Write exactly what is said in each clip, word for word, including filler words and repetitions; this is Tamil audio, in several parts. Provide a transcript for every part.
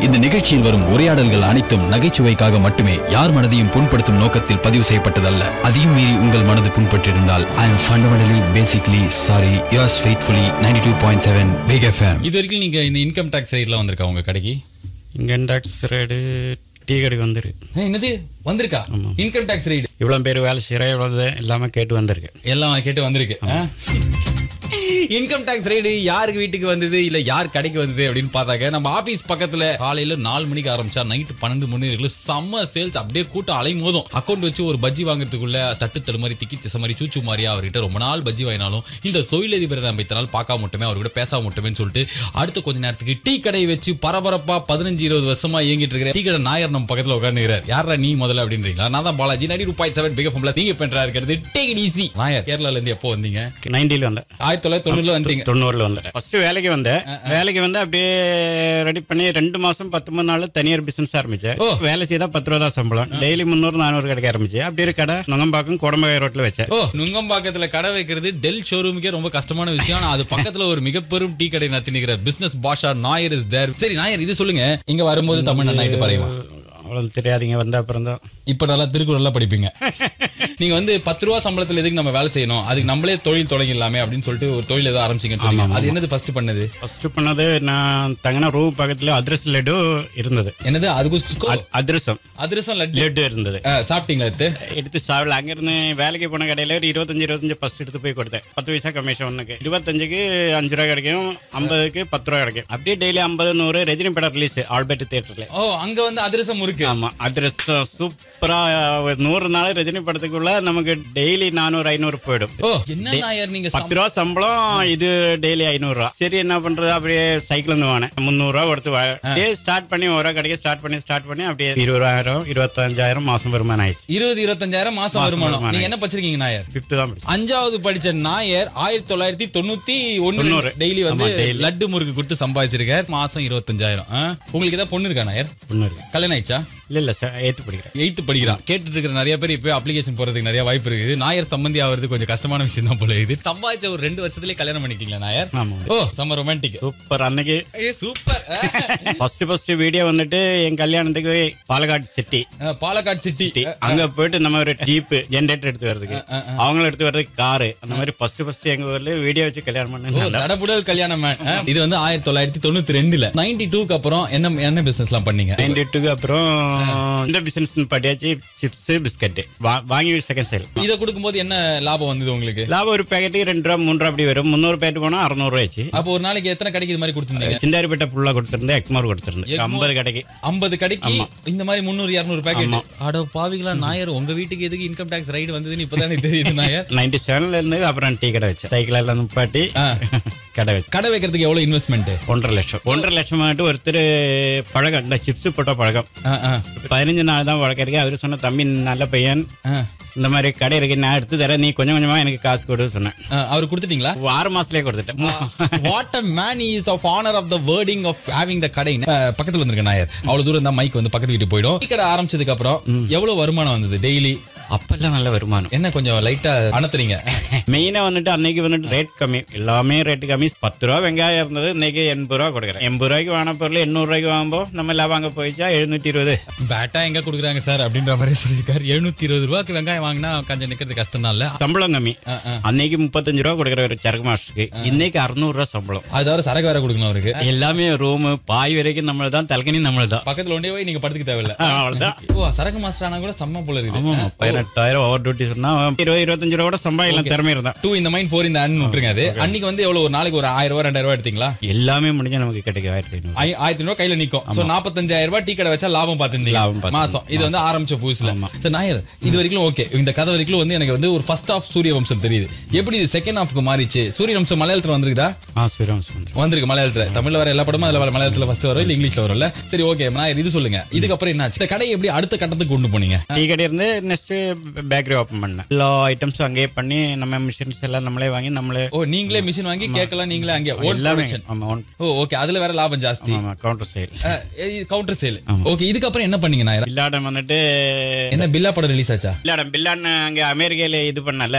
இந்த நிகழ்ச்சியில் வரும் உரையாடல்கள் அனைத்தும் நகைச்சுவைக்காக மட்டுமே யார் மனதையும் புண்படுத்தும் நோக்கத்தில் பதிவு செய்யப்பட்டதல்ல. அதையும் மீறி உங்கள் மனது புண்பட்டிருந்தால் I am fundamentally basically sorry. Yours faithfully ninety-two point seven Big F M. இது வரைக்கும் நீங்க இந்த இன்கம் டாக்ஸ் ரைட்ல வந்திருக்கா உங்க கடைக்கு? இன்கம் டாக்ஸ் ரைடு டீ கடைக்கு வந்துரு. என்னது வந்திருக்கா? இன்கம் டாக்ஸ் ரைடு இவ்வளவு பேர் வேலை செய்யற இவ்வளவு எல்லாமே கேட்டு வந்திருக்கு. எல்லாம் கேட்டு வந்திருக்கு. இன்கம் டாக்ஸ் ரைடு யாருக்கு வீட்டுக்கு வந்தது இல்ல யார் கடைக்கு வந்தது அப்படின்னு பார்த்தாக்க நம்ம ஆபீஸ் பக்கத்துல காலையில நாலு மணிக்கு ஆரம்பிச்சா நைட்டு பன்னெண்டு மணி வரைக்கும் செம்ம சேல்ஸ். அப்படியே கூட்டம் அலை மோதும். அக்கௌண்ட் வச்சு ஒரு பஜ்ஜி வாங்குறதுக்குள்ள சட்டுத்தடு மாதிரி திக்கி திசை மாதிரி சூச்சு மாதிரியா அவர்கிட்ட ரொம்ப நாள் பஜ்ஜி வாங்கினாலும் இந்த தொழிலதிபரை நம்ம இத்தனை நாள் பார்க்க மட்டுமே அவர்கிட்ட பேச மட்டுமே சொல்லிட்டு அடுத்த கொஞ்ச நேரத்துக்கு டீ கடை வச்சு பரபரப்பா பதினஞ்சு இருபது வருஷமா இயங்கிட்டு இருக்கிற டீ கடை நாயர் நம்ம பக்கத்துல உட்காந்துக்கிறார். யாரா நீ முதல்ல அப்படின்றீங்களா? நான் தான் Balaji ninety two point seven Big F M ல நீங்க பண்றா இருக்கிறது டேக் இட் ஈஸி. நாயர் கேரளால இருந்து எப்போ வந்தீங்க? நைன்டில வந்தேன். ஆயிரத்தி தொள்ளாயிரத்தி தொண்ணூறுல வந்தீங்க? தொண்ணூறுல வந்தேன். ஃபர்ஸ்ட் வேலைக்கு வந்தேன். வேலைக்கு வந்து அப்படியே ரெடி பண்ணி ரெண்டு மாசம் பத்தொன்பது நாள் தனியார் பிசினஸ் ஆரம்பிச்சேன். வேலை செய்தா பத்து ரூபா தான் சம்பளம். டெய்லி முன்னூறு நானூறு கிடைக்க ஆரம்பிச்சு. அப்படி ஒரு கடை நுங்கம்பாக்கம் கோடம்பாக்கம் ரோட்ல வச்சேன். ஓ, நுங்கம்பாக்கத்துல கடை வைக்கிறது டெல் ஷோரூமுக்கே ரொம்ப கஷ்டமான விஷயம். அது பக்கத்துல ஒரு மிகப்பெரும் டீ கடை நடத்தி நிக்கிற business Basha Nair is there. சரி நாயர், இது சொல்லுங்க, இங்க வரும்போது தமிழ் நன்னாயிட்டு பாருங்க. அவ்வளவு தெரியாதீங்க, வந்த அப்புறம் தான். இப்ப நல்லா திருக்குறள் படிப்பீங்க. நீங்க வந்து பத்து ரூபா சம்பளத்துல எதுக்கு நம்ம வேலை செய்யணும், அதுக்கு நம்மளே தொழில் தொடங்கிடலாமே அப்படின்னு சொல்லிட்டு ஒரு தொழில் ஏதோ ஆரம்பிச்சிங்க. அது என்னது ஃபர்ஸ்ட் பண்ணது? ஃபர்ஸ்ட் பண்ணது நான் தங்கின ரூம் பக்கத்துல அதிரசம் லட்டு இருந்தது. என்னது? அதுக்கு அதிரசம் அதிரசம் லட்டு இருந்தது. சாப்பிட்டீங்களா? எடுத்து எடுத்து சாப்பிடல. அங்க இருந்து வேலைக்கு போன கடையில ஒரு இருபத்தஞ்சு இருபத்தஞ்சு ஃபர்ஸ்ட் எடுத்து போய் கொடுத்தேன். பத்து பைசா கமிஷன் ஒண்ணுக்கு. இருபத்தஞ்சுக்கு அஞ்சு ரூபா கிடைக்கும், ஐம்பதுக்கு பத்து ரூபா கிடைக்கும். அப்படியே டெய்லி ஐம்பது நூறு ரஜினி படம் ரிலீஸ் ஆல்பர்ட் தியேட்டர்ல. ஓ, அங்க வந்து அதிரசம் இருக்கு. ஆமா, அதிரசம் சூப்பரா. நூறு நாள் ரஜினி படத்துக்குள்ள நமக்கு டெய்லி நானூறு ஐநூறு போயிடும். பத்து ரூபா சம்பளம், இது டெய்லி ஐநூறு ரூபா. சரி என்ன பண்றது, அப்படியே சைக்கிள் வந்து வாங்கினேன். முந்நூறு ரூபா கொடுத்து அப்படியே ஸ்டார்ட் பண்ணி ஒரு ரூபா கிடைக்க ஸ்டார்ட் பண்ணி ஸ்டார்ட் பண்ணி அப்படியே இருபதாயிரம் இருபத்தஞ்சாயிரம் மாசம் வருமானம் ஆயிடுச்சு. இருபது இருபத்தஞ்சாயிரம் மாசம் வருமானம். நீங்க என்ன படிச்சிருக்கீங்க நாயர்? பிப்த் தான் படிச்சேன். அஞ்சாவது படிச்ச நாயர் ஆயிரத்தி தொள்ளாயிரத்தி தொண்ணூத்தி ஒன்னு டெய்லி வந்து லட்டு முறுக்கு கொடுத்து சம்பாதிச்சிருக்காரு. மாசம் இருபத்தஞ்சாயிரம். உங்களுக்கு ஏதாவது பொண்ணு இருக்கா நாயர்? பொண்ணு இருக்கு. கல்யாணம் ஆயிடுச்சா? இல்ல இல்ல சார், எயித்து படிக்கிறேன். எயித்து படிக்கிறான். கேட்டுட்டு இருக்கிற நிறைய பேர் இப்போ அப்ளிகேஷன் போறதுக்கு நிறைய வாய்ப்பு இருக்குது. நாயர் சம்பந்தி ஆகிறது கொஞ்சம் கஷ்டமான விஷயம் தான் போல. இது சம்பாதிச்ச ஒரு ரெண்டு வருஷத்துலயே கல்யாணம் பண்ணிட்டீங்களா நாயர்? ஓ, செம்ம ரொமான்டிக். சூப்பர். அன்னைக்கு சூப்பர். ஃபர்ஸ்ட் ஃபர்ஸ்ட் வீடியோ வந்துட்டு என் கல்யாணத்துக்கு பாலக்காடு சிட்டி பாலக்காடு சிட்டி அங்க போயிட்டு நம்ம ஒரு ஜீப் ஜெனரேட்டர் எடுத்து வர்றதுக்கு, அவங்களும் எடுத்து வர்றதுக்கு காரு, அந்த மாதிரி ஃபர்ஸ்ட் ஃபர்ஸ்ட் எங்க ஊர்ல வீடியோ வச்சு கல்யாணம் பண்ண தடபுடல் கல்யாணம். இது வந்து ஆயிரத்தி தொள்ளாயிரத்தி தொண்ணூத்தி ரெண்டுல நைன்டி டூக்கு அப்புறம் என்ன என்ன பிசினஸ் எல்லாம் பண்ணீங்க? நைன்டி டூக்கு அப்புறம் இந்த பிசினஸ் படியாச்சு. சிப்ஸ் பிஸ்கட் வாங்கி செகண்ட் சேல். இதை கொடுக்கும்போது என்ன லாபம் வந்தது உங்களுக்கு? லாபம் ஒரு பேக்கெட்டுக்கு ரெண்டு ரூபா மூணு ரூபா அப்படி வரும். முந்நூறு பேக்கெட் போனா அறுநூறு ரூபாய்ச்சு. அப்போ ஒரு நாளைக்கு எத்தனை கடைக்கு இது மாதிரி கொடுத்துருந்தீங்க? சிந்தாரிப்பேட்டை ஃபுல்லா கொடுத்திருந்தேன், எக்மார் கொடுத்திருந்தேன். ஐம்பது கடைக்கு ஐம்பது கடைக்கு இந்த மாதிரி முந்நூறு இருநூறு பேக்கெட். அட பாவிகளா நாயர், உங்க வீட்டுக்கு எதுக்கு இன்கம் டாக்ஸ் ரைடு வந்ததுன்னு இப்பதானே தெரியுது நாயர். நைன்டி செவன்ல இருந்து அப்புறம் டீ கடை வச்சேன். சைக்கிள் எல்லாம் நிப்பாட்டி கடை வச்சு. கடை வைக்கிறதுக்கு எவ்வளவு இன்வெஸ்ட்மெண்ட்? ஒன்றரை லட்சம் ஒன்றரை லட்சம் ஒருத்தர் பழகம், இந்த சிப்ஸ் போட்ட பழகம் பதினஞ்சு நாள் தான் வழக்கம் இருக்கு. அவரு சொன்ன, தம்பி நல்ல பையன், இந்த மாதிரி கடை இருக்கு, நான் எடுத்து தரேன், நீ கொஞ்சம் கொஞ்சமா எனக்கு காசு கொடு சொன்னேன். அவரு கொடுத்துட்டீங்களா? ஆறு மாசத்துலயே கொடுத்துட்டேன். What a man is of honor of the wording of having the கடை. பக்கத்துல வந்திருக்க நாயர் அவ்வளவு தூரம் தான் மைக் வந்து பக்கத்து வீட்டு போயிடும். கடை ஆரம்பிச்சதுக்கு அப்புறம் எவ்வளவு வருமானம் வந்தது டெய்லி? அப்பெல்லாம் நல்ல வருமானம். என்ன கொஞ்சம் லைட்டா அனுத்துறீங்க? மெயினா வந்துட்டு அன்னைக்கு வந்துட்டு ரேட் கம்மி, எல்லாமே ரேட் கம்மி. பத்து ரூபா வெங்காயம் இருந்தது, இன்னைக்கு எண்பது ரூபா கொடுக்குறேன். எண்பது ரூபாய்க்கு வாங்கின பொருள் எண்ணூறு ரூபாய்க்கு வாங்கும்போது நம்ம எல்லாம் வாங்க போயிச்சா எழுநூத்தி இருபது. பேட்டா எங்க கொடுக்குறாங்க சார் அப்படின்ற மாதிரி சொல்லியிருக்காரு. எழுநூத்தி இருபது ரூபாய்க்கு வெங்காயம் வாங்கினா கொஞ்சம் நிக்கிறது கஷ்டம் தான் இல்ல? சம்பளம் கம்மி. அன்னைக்கு முப்பத்தஞ்சு ரூபா கொடுக்குற ஒரு சரக்கு மாஸ்டருக்கு, இன்னைக்கு அறுநூறு ரூபா சம்பளம். அதாவது சரக்கு வேற கொடுக்கணும் அவருக்கு. எல்லாமே ரூம் பாய் வரைக்கும் நம்மளதான், தலகனி நம்மளதான். பக்கத்துல ஒன்றே போய் நீங்க படுத்துக்க தேவையில்ல, அவ்வளவுதான். ஓ, சரக்கு மாஸ்டர் ஆனா கூட செம்ம போல இருக்கு. பதினெட்டாயிரம் ஓவர் டியூட்டி சொன்னா இருபது இருபத்தஞ்சு ரூபா கூட சம்பாதிக்கலாம், திறமை இருந்தா. டூ இந்த மைண்ட் ஃபோர் இந்த அன்னு விட்டுருங்க. அது அன்னைக்கு வந்து எவ்வளவு ஒரு நாளைக்கு ஒரு ஆயிரம் ரூபாய் ரெண்டாயிரம் ரூபாய் எடுத்தீங்களா? எல்லாமே முடிஞ்சா நமக்கு கிடைக்கும் ஆயிரத்தி ஐநூறு ஆயிரத்தி ஐநூறு கையில நிக்கும். சோ நாற்பத்தஞ்சாயிரம் ரூபாய் டீ கடை வச்சா லாபம் பாத்துருந்தீங்க மாசம். இது வந்து ஆரம்பிச்ச புதுசுல. நாயர், இது வரைக்கும் ஓகே. இந்த கதை வரைக்கும் வந்து எனக்கு வந்து ஒரு ஃபர்ஸ்ட் ஆஃப் சூரிய வம்சம் தெரியுது. எப்படி இது செகண்ட் ஹாஃப்க்கு மாறிச்சு? சூரிய வம்சம் மலையாளத்துல வந்திருக்குதா? சூரிய வம்சம் வந்திருக்கு மலையாளத்துல. தமிழ்ல வர எல்லா படமும் அதுல மலையாளத்துல ஃபர்ஸ்ட் வரும், இல்ல இங்கிலீஷ்ல வரும்ல. சரி ஓகே நாயர், இது சொல்லுங்க, இதுக்கப்புறம் என்னாச்சு? இந்த கடையை எப்படி அடுத்த கட்டத்துக்கு கொண்டு போனீங்க? டீ கடை இருந்து நெக்ஸ்ட் பேக்கரி ஓபன் பண்ணேன். எல்லா ஐட்டம்ஸும் அங்கேயே பண்ணி நம்ம மிஷின்ஸ் எல்லாம் நம்மளே வாங்கி நம்மளே. ஓ, நீங்களே மிஷின் வாங்கி கேக்கலாம் நீங்களே அங்கே எல்லாமே. ஓ ஓகே, அதுல வேற லாபம் ஜாஸ்தி. Counter sale. Counter sale. Okay, இதுக்கப்புறம் என்ன பண்ணீங்க நாயர்? பில்லாடம் வந்துட்டு என்ன பில்லா படம் ரிலீஸ் ஆச்சா? பில்லாடம் பில்லான்னு அங்க அமெரிக்கால இது பண்ணல,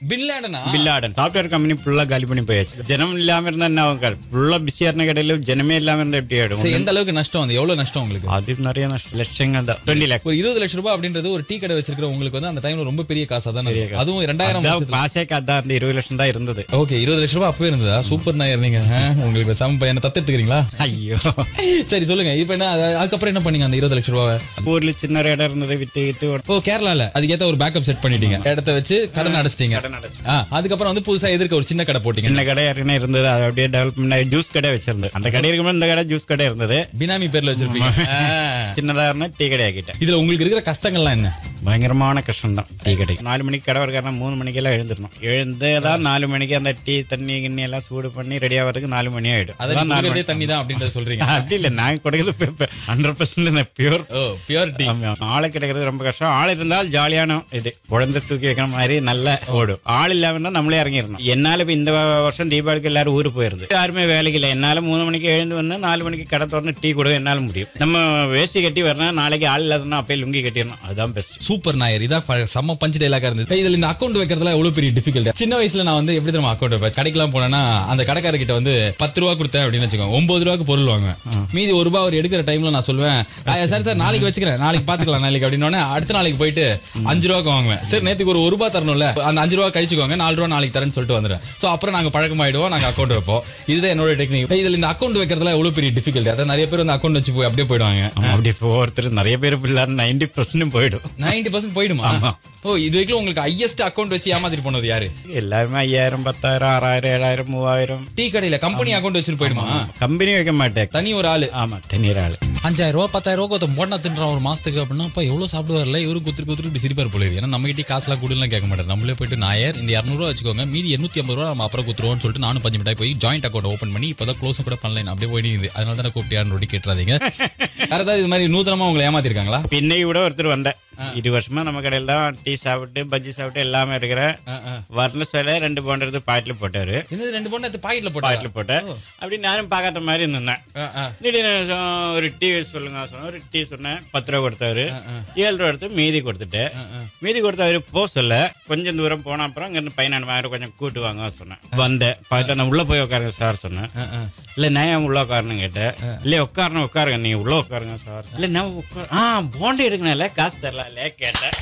பில்லாடனா பில்லாடன் சாஃப்ட்வேர் கம்பெனி ஃபுல்லா காலி பண்ணி போயாச்சு. ஜனம் இல்லாம இருந்தா என்ன ஆகும்? ஃபுல்லா பிஸியா இருந்த கடையில ஜனமே இல்லாம இருந்தா எப்படி ஆயிடும்? எந்த அளவுக்கு நஷ்டம் வந்து எவ்வளவு நஷ்டம் உங்களுக்கு? அது நிறைய நஷ்டம், லட்சங்கள் தான். டுவெண்ட்டி லேக்ஸ் ஒரு இருபது லட்சம் ரூபாய் அப்படின்றது ஒரு டீ கடை வச்சிருக்கிற உங்களுக்கு வந்து அந்த டைம்ல ரொம்ப பெரிய காசா தான். அதுவும் ரெண்டாயிரம் காசே காதா அந்த இருபது லட்சம் தான் இருந்தது. ஓகே, இருபது லட்சம் ரூபாய் அப்பவே இருந்ததா? சூப்பர் நாயர் நீங்க. உங்களுக்கு சம பையனை தத்தெடுத்துக்கிறீங்களா? ஐயோ சரி சொல்லுங்க. இப்ப என்ன அதுக்கப்புறம் என்ன பண்ணீங்க? அந்த இருபது லட்சம் ரூபாய் ஊர்ல சின்ன இடம் இருந்தது விட்டு விட்டு. ஓ, கேரளால அதுக்கேத்த ஒரு பேக்கப் செட் பண்ணிட்டீங்க, இடத்த வச்சு கடன் அடைச்சிட்டீங்க. அதுக்கப்புறம் வந்து புதுசா எதிர்க்க ஒரு சின்ன கடை போட்டீங்க. சின்ன கடை ஏற்கனவே இருந்தது, அது அப்படியே டெவலப்மெண்ட் ஜூஸ் கடை வச்சிருந்தது. அந்த கடை இருக்கும்போது இந்த கடை ஜூஸ் கடை இருந்தது. பினாமி பேர்ல வச்சிருப்பீங்க. சின்னதா இருந்தா டீ கடை ஆக்கிட்டேன். இதுல உங்களுக்கு இருக்கிற கஷ்டங்கள்லாம் என்ன? பயங்கரமான கஷ்டம் தான். டீ கடை நாலு மணிக்கு கடை வரக்காரனா மூணு மணிக்கு எல்லாம் எழுந்திரணும். எழுந்துதான் நாலு மணிக்கு அந்த டீ தண்ணி கிண்ணி எல்லாம் சூடு பண்ணி ரெடி ஆகிறதுக்கு நாலு மணி ஆயிடும். அதெல்லாம் நாலு தண்ணி தான் அப்படின்றது சொல்றீங்க? அது இல்ல, நாங்க கொடுக்கிறது hundred percent pure pure tea. ஆளை கிடைக்கிறது ரொம்ப கஷ்டம். ஆள் இருந்தால் ஜாலியான இது குழந்தை தூக்கி வைக்கிற மாதிரி நல்லா ஓடும். ஆள் இல்லாம இருந்தா நம்மளே இறங்கிடணும். என்னால இப்ப இந்த வருஷம் தீபாவளிக்கு எல்லாரும் ஊருக்கு போயிருது, யாருமே வேலைக்கு இல்லை. என்னால மூணு மணிக்கு எழுந்து வந்து நாலு மணிக்கு கடை திறந்து டீ கொடுக்க என்னால முடியும். நம்ம வேஷ்டி கட்டி வரணும், நாளைக்கு ஆள் இல்லாதனா அப்பயே லுங்கி கட்டிடணும். அதுதான் பெஸ்ட். சூப்பர் நாயர். இதான் செம்ம பஞ்ச் டைலாக இருந்தது. இதுல இந்த அக்கௌண்ட் வைக்கிறதுல எவ்வளவு பெரிய டிஃபிகல்ட். சின்ன வயசுல நான் வந்து எப்படி தெரியுமா அக்கௌண்ட் வைப்பேன்? கடைக்கெல்லாம் போனேன்னா அந்த கடைக்கார கிட்ட வந்து பத்து ரூபா கொடுத்தேன் அப்படின்னு வச்சுக்கோங்க, ஒன்பது ரூபாய்க்கு பொருள் வாங்குவேன். மீதி ஒரு ரூபாய் அவர் எடுக்கிற டைம்ல நான் சொல்லுவேன், சார் சார் நாளைக்கு வச்சுக்கிறேன், நாளைக்கு பாத்துக்கலாம் நாளைக்கு அப்படின்னு. அடுத்த நாளைக்கு போயிட்டு அஞ்சு ரூபாய்க்கு வாங்குவேன். சரி நேற்றுக்கு ஒரு ரூபாய் தரணும்ல, அந்த அஞ்சு ரூபாய் கழிச்சுக்கோங்க, நாலு ரூபா நாளைக்கு தரேன்னு சொல்லிட்டு வந்துடுறேன். சோ அப்புறம் நாங்க பழக்கமாயிடுவோம், நாங்க அக்கௌண்ட் வைப்போம். இதுதான் என்னோட டெக்னிக். இதுல இந்த அக்கௌண்ட் வைக்கிறதுல எவ்வளவு பெரிய டிஃபிகல்ட். அதாவது நிறைய பேர் வந்து அக்கௌண்ட் வச்சு போய் அப்படியே போயிடுவாங்க. அப்படி ஒருத்தர் நிறைய பேர் பிள்ளாரு நைன்டி பர்சன்ட் போயிடும். நைன்டி பர்சன்ட் போயிடுமா? ஓ, இது வரைக்கும் உங்களுக்கு ஹையஸ்ட் அக்கௌண்ட் வச்சு ஏமாத்திட்டு போனது யாரு? எல்லாருமே ஐயாயிரம் பத்தாயிரம் ஆறாயிரம் ஏழாயிரம் மூவாயிரம். டீ கடையில கம்பெனி அக்கௌண்ட் வச்சுட்டு போயிடுமா? கம்பெனி வைக்க மாட்டேன், தனி ஒரு ஆளு. ஆமா, தனி ஒரு ஆளு. அஞ்சாயிரம் ரூபாய் பத்தாயிரம் ரூபாய் போட்டா தின்றான் ஒரு மாசத்துக்கு அப்படின்னா அப்ப எவ்வளவு சாப்பிடுவார்ல இவரு. குத்துரு குத்துரு இப்படி சிரிப்பார் போல. ஏன்னா நம்ம கிட்டே காசுலாம் கூடலாம் கேட்க மாட்டார். நம்மளே போயிட்டு நாயர் இந்த இரநூறுவா வச்சுக்கோங்க, மீதி எண்ணூத்தி ஐம்பது ரூபா நம்ம அப்புறம் குத்துருவோம்னு சொல்லிட்டு நானும் பஞ்சு மிட்டாய் போய் ஜாயிண்ட் அக்கௌண்ட் ஓப்பன் பண்ணி இப்பதான் க்ளோஸ் கூட பண்ணல, அப்படியே போயிடுது. அதனால தான் கூப்பிட்டு ரொட்டி கேட்டுறாதீங்க. வேற ஏதாவது இது மாதிரி நூத்தனமா உங்களை ஏமாத்திருக்காங்களா? இன்னைக்கு கூட ஒருத்தர் வந்தேன், இரு வருஷமா நம்ம கடையில தான் டீ சாப்பிட்டு பஜ்ஜி சாப்பிட்டு எல்லாமே இருக்கிற வரல சில ரெண்டு போன் எடுத்து பாக்கெட்ல போட்டாரு. ரெண்டு போன் எடுத்து பாக்கெட்ல போட்டு பாக்கெட்ல போட்டேன். அப்படி நானும் பார்க்காத மாதிரி இருந்தேன். திடீர்னு ஒரு டீ சொல்லுங்க சொன்ன, ஒரு டீ சொன்னேன், பத்து ரூபா கொடுத்தாரு. ஏழு ரூபா எடுத்து மீதி கொடுத்துட்டு மீதி கொடுத்தாரு போ சொல்ல கொஞ்சம் தூரம் போன அப்புறம் இங்க இருந்து பதினாறு கொஞ்சம் கூட்டுவாங்க சொன்னேன். வந்தேன் பார்த்தா நான் உள்ள போய் உட்காருங்க சார் சொன்னேன். இல்ல நான் உள்ள உட்காரணும் கேட்டேன். இல்ல உட்காரணும் உட்காருங்க, நீங்க உள்ள உட்காருங்க சார். இல்ல நான் உட்கார் ஆ போண்டி எடுக்கணும்ல காசு தரல கேட்டேன்.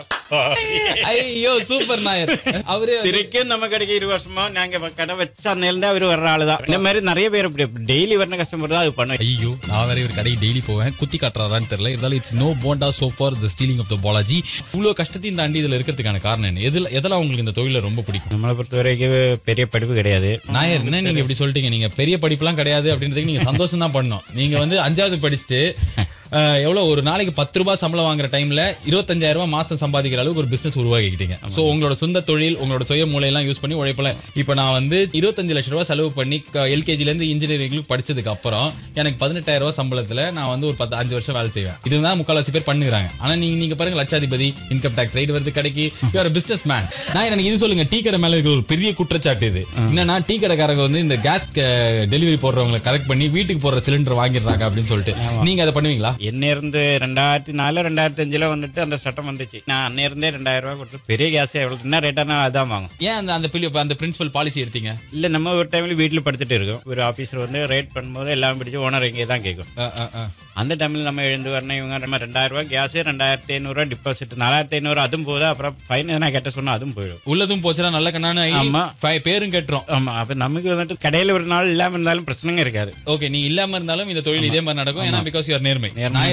ஐயோ சூப்பர் நாயர். அவரு திருக்கும் நம்ம கடைக்கு இரு வருஷமா நாங்க கடை வச்சு அன்னையில அவரு வர்ற ஆளுதான். இந்த மாதிரி நிறைய பேர் இப்படி டெய்லி வர கஸ்டமர் தான் அது பண்ணுவேன். ஐயோ நான் வேற ஒரு கடைக்கு டெய்லி போவேன், குத்தி காட்டுறாரான்னு தெரியல. இருந்தாலும் it's no bonda so far the stealing of the Balaji. இவ்வளவு கஷ்டத்தையும் தாண்டி இதுல இருக்கிறதுக்கான காரணம் என்ன? எதுல எதெல்லாம் உங்களுக்கு இந்த தொழில ரொம்ப பிடிக்கும்? நம்மளை பொறுத்த வரைக்கும் பெரிய படிப்பு கிடையாது. நாயர் என்ன நீங்க இப்படி சொல்லிட்டீங்க? நீங்க பெரிய படிப்புலாம் கிடையாது அப்படின்றதுக்கு நீங்க சந்தோஷம் தான் பண்ணணும். நீங்க வந்து அஞ்சாவது படிச்சுட்டு எவ்வளவு ஒரு நாளைக்கு பத்து ரூபாய் சம்பளம் வாங்குற டைம்ல இருபத்தஞ்சாயிரம் ரூபாய் மாசம் சம்பாதிக்கிற அளவுக்கு ஒரு பிசினஸ் உருவாக்கிட்டீங்க. சோ உங்களோட சொந்த தொழில் உங்களோட சுய மூளையெல்லாம் யூஸ் பண்ணி உழைப்பல. இப்ப நான் வந்து இருபத்தஞ்சு லட்சம் ரூபாய் செலவு பண்ணி எல்கேஜில இருந்து இன்ஜினியரிங் படிச்சதுக்கு அப்புறம் எனக்கு பதினெட்டாயிரம் ரூபாய் சம்பளத்துல நான் வந்து ஒரு பத்து அஞ்சு வருஷம் வேலை செய்வேன். இதுதான் முக்கால்வாசி பேர் பண்ணுறாங்க. ஆனா நீங்க நீங்க பாருங்க, லட்சாதிபதி, இன்கம் டாக்ஸ் ரைட் வருது கடைக்கு, யூஆர் பிசினஸ் மேன். நான் எனக்கு இது சொல்லுங்க, டீ கடை மேல இருக்கிற ஒரு பெரிய குற்றச்சாட்டு இது என்னன்னா, டீ கடைக்காரங்க வந்து இந்த கேஸ் டெலிவரி போடுறவங்களை கரெக்ட் பண்ணி வீட்டுக்கு போடுற சிலிண்டர் வாங்கிடுறாங்க அப்படின்னு சொல்லிட்டு. நீங்க அதை பண்ணுவீங்களா? என்ன இருந்து ரெண்டாயிரத்தி நாலு ரெண்டாயிரத்தி அஞ்சுல வந்துட்டு அந்த சட்டம் வந்துச்சு. நான் அன்ன இருந்தே ரெண்டாயிரம் ரூபாய் கொடுத்து பெரிய கேஸ் எவ்வளவு என்ன ரேட்டானா அதான் வாங்கும். ஏன் அந்த அந்த அந்த பிரின்சிபல் பாலிசி எடுத்தீங்க? இல்ல நம்ம ஒரு டைம்ல வீட்டுல படுத்துட்டு இருக்கோம், ஒரு ஆபீசர் வந்து ரேட் பண்ணும்போது எல்லாம் பிடிச்சி ஓனர் இங்கே தான் கேட்கும். அந்த டைம்ல நம்ம எழுந்து வரணும். இவங்க நம்ம ரெண்டாயிரம் ரூபாய் கேஸ் ரெண்டாயிரத்தி ஐநூறு ரூபாய் டிபாசிட் நாலாயிரத்தி ஐநூறு அதுவும் போதும். அப்புறம் ஃபைன் எதனா கேட்ட சொன்னா அதுவும் போயிடும். உள்ளதும் போச்சுன்னா நல்ல கண்ணான. ஆமா பேரும் கேட்டுரும். ஆமா அப்ப நமக்கு வந்துட்டு கடையில ஒரு நாள் இல்லாம இருந்தாலும் பிரச்சனைங்க இருக்காது. ஓகே நீ இல்லாம இருந்தாலும் இந்த தொழில் இதே மாதிரி நடக்கும். ஏன்னா பிகாஸ் யூ ஆர் நேர்மை.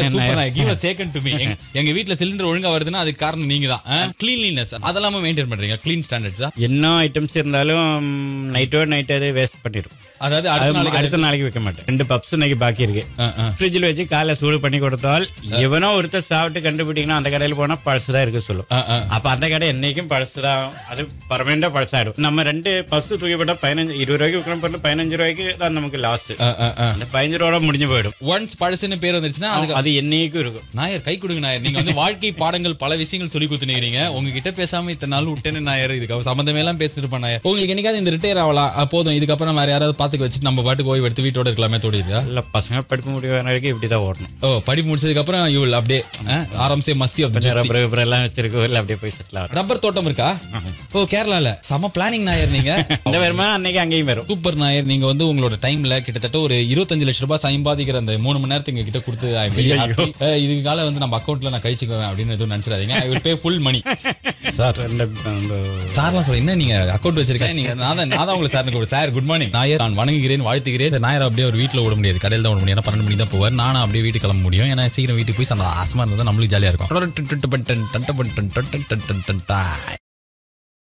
எங்க வீட்டுல சிலிண்டர் ஒழுங்கா வருதுன்னா அதுக்கு காரணம் நீங்க தான். கிளீன்லினஸ் அதெல்லாம் மெயின்டைன் பண்றீங்க, கிளீன் ஸ்டாண்டர்ட்ஸ். என்ன ஐட்டம்ஸ் இருந்தாலும் நைட்டோ நைட் வேஸ்ட் பண்ணிடும். அதாவது அடுத்த நாளைக்கு வைக்க மாட்டேன். ரெண்டு பப்ஸ் இன்னைக்கு பாக்கி இருக்கு, ஃப்ரிட்ஜ்ல வச்சு காலைல சூடு பண்ணி கொடுத்தால் எவனோ ஒருத்தர் சாப்பிட்டு கண்டுபிடிக்கணும் அந்த கடையில போனா பழசுதான் இருக்கு சொல்லும். அப்ப அந்த கடை என்னைக்கும் பழசுதான், அது பர்மனண்டா பழசாயிடும். நம்ம ரெண்டு பப்ஸ் தூக்கி போட்டா பதினஞ்சு இருபது ரூபாய்க்கு விற்கணும், பண்ண பதினஞ்சு ரூபாய்க்கு தான் நமக்கு லாஸ். அந்த பதினஞ்சு ரூபா முடிஞ்சு போயிடும். ஒன்ஸ் பழசுன்னு பேர் வந்துருச்சுன்னா அது என்னைக்கும் இருக்கும். நாயர் கை கொடுங்க நாயர். நீங்க வந்து வாழ்க்கை பாடங்கள் பல விஷயங்கள் சொல்லி கொடுத்துனீங்க. உங்ககிட்ட பேசாம இத்தனை நாள் விட்டேன்னு நாயர் இதுக்கு சம்பந்தமே எல்லாம் பேசிட்டு இருப்பேன் நாயர். உங்களுக்கு என்னைக்காவது இந்த ரிட்டையர் ஆகலாம் போதும், இதுக்கப்புறம் வேற யாராவது பாத்துக்க வச்சுட்டு நம்ம பாட்டுக்கு ஓய்வு எடுத்து வீட்டோட இருக்கலாமே தோடிதா? இல்ல பசங்க படிப்பு முடிவு வரைக்கும் இப்படிதான் ஓடணும். ஓ படிப்பு முடிச்சதுக்கு அப்புறம் இவள் அப்படியே ஆரம்பிச்சே மஸ்தி ரப்பர் ரப்பர் எல்லாம் வச்சிருக்கு இல்ல அப்படியே போய் செட்டில் ஆகும். ரப்பர் தோட்டம் இருக்கா? ஓ கேரளால செம பிளானிங் நாயர் நீங்க. இந்த வருமா அன்னைக்கு அங்கேயும் வரும். சூப்பர் நாயர். நீங்க வந்து உங்களோட டைம்ல கிட்டத்தட்ட ஒரு இருபத்தஞ்சு லட்சம் ரூபாய் சம்பாதிக்கிற அந்த மூணு மணி நேரத்துக்கு எங்க கிட்ட கொடுத்து இதுக்கு கால வந்து நம்ம அக்கௌண்ட்ல நான் கழிச்சுக்குவேன் அப்படின்னு எதுவும் நினைச்சிடாதீங்க. I will pay full money. Sir சார்லாம் சொல்ல என்ன நீங்க அக்கௌண்ட் வச்சிருக்கேன் நீங்க நான் தான் நான் தான் உங்களுக்கு sir sir good morning Nair நான் வணங்குகிறேன் வாழ்த்துகிறேன். நாயர் அப்படியே ஒரு வீட்டில் விட முடியாது, கடையில் தான் விட முடியும். ஏன்னா பன்னெண்டு மணி தான் போவார். நானும் அப்படியே வீட்டுக்கு கிளம்ப முடியும். ஏன்னா சீக்கிரம் வீட்டுக்கு போய் சந்தோஷமா இருந்தால் நம்மளுக்கு ஜாலியா இருக்கும்.